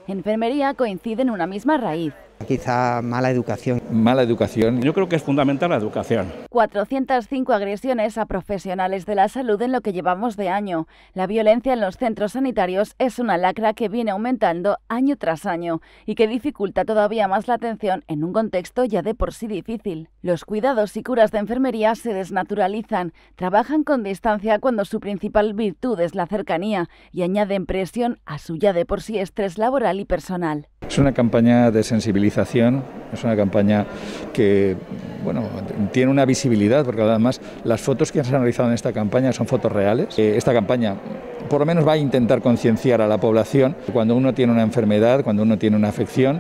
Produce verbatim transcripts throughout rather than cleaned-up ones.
Enfermería coincide en una misma raíz. Quizá mala educación. Mala educación. Yo creo que es fundamental la educación. cuatrocientas cinco agresiones a profesionales de la salud en lo que llevamos de año. La violencia en los centros sanitarios es una lacra que viene aumentando año tras año y que dificulta todavía más la atención en un contexto ya de por sí difícil. Los cuidados y curas de enfermería se desnaturalizan, trabajan con distancia cuando su principal virtud es la cercanía y añaden presión a su ya de por sí estrés laboral y personal. Es una campaña de sensibilización, es una campaña que bueno, tiene una visibilidad, porque además las fotos que se han realizado en esta campaña son fotos reales. Esta campaña por lo menos va a intentar concienciar a la población que cuando uno tiene una enfermedad, cuando uno tiene una afección,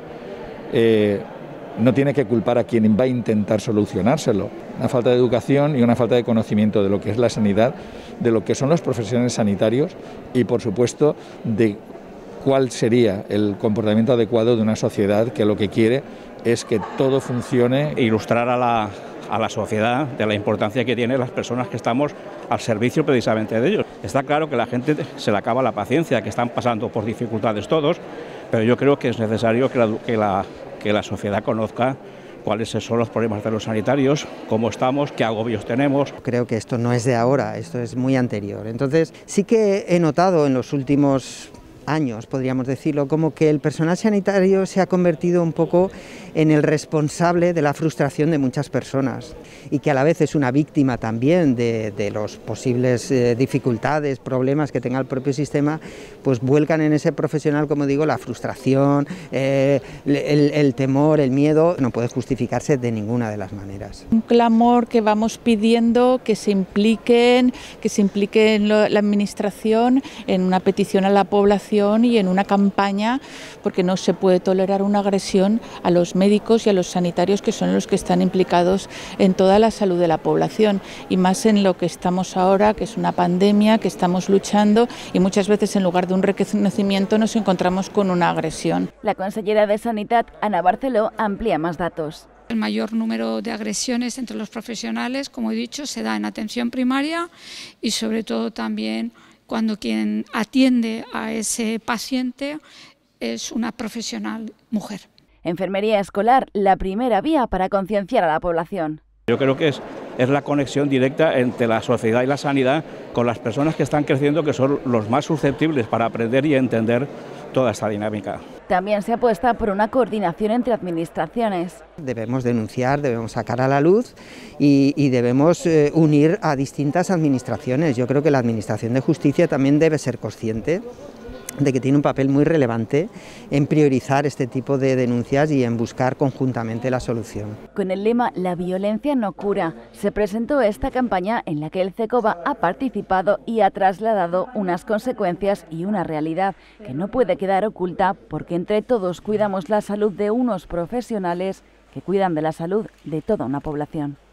eh, no tiene que culpar a quien va a intentar solucionárselo. Una falta de educación y una falta de conocimiento de lo que es la sanidad, de lo que son los profesionales sanitarios y, por supuesto, de cuál sería el comportamiento adecuado de una sociedad que lo que quiere es que todo funcione. Ilustrar a la, a la sociedad de la importancia que tienen las personas que estamos al servicio precisamente de ellos. Está claro que la gente se le acaba la paciencia, que están pasando por dificultades todos, pero yo creo que es necesario que la, que la, que la sociedad conozca cuáles son los problemas de los sanitarios, cómo estamos, qué agobios tenemos. Creo que esto no es de ahora, esto es muy anterior. Entonces sí que he notado en los últimos años, podríamos decirlo, como que el personal sanitario se ha convertido un poco en el responsable de la frustración de muchas personas y que a la vez es una víctima también de, de los posibles eh, dificultades, problemas que tenga el propio sistema, pues vuelcan en ese profesional, como digo, la frustración, eh, el, el temor, el miedo. No puede justificarse de ninguna de las maneras. Un clamor que vamos pidiendo que se impliquen, que se implique en lo, la administración en una petición a la población y en una campaña, porque no se puede tolerar una agresión a los médicos y a los sanitarios, que son los que están implicados en toda la salud de la población, y más en lo que estamos ahora, que es una pandemia, que estamos luchando y muchas veces en lugar de un reconocimiento nos encontramos con una agresión. La consellera de Sanidad, Ana Barceló, amplía más datos. El mayor número de agresiones entre los profesionales, como he dicho, se da en atención primaria y sobre todo también cuando quien atiende a ese paciente es una profesional mujer. Enfermería escolar, la primera vía para concienciar a la población. Yo creo que es, es la conexión directa entre la sociedad y la sanidad con las personas que están creciendo, que son los más susceptibles para aprender y entender toda esta dinámica. También se apuesta por una coordinación entre administraciones. Debemos denunciar, debemos sacar a la luz y, y debemos eh, unir a distintas administraciones. Yo creo que la Administración de Justicia también debe ser consciente de que tiene un papel muy relevante en priorizar este tipo de denuncias y en buscar conjuntamente la solución. Con el lema "La violencia no cura", se presentó esta campaña en la que el CECOBA ha participado y ha trasladado unas consecuencias y una realidad que no puede quedar oculta, porque entre todos cuidamos la salud de unos profesionales que cuidan de la salud de toda una población.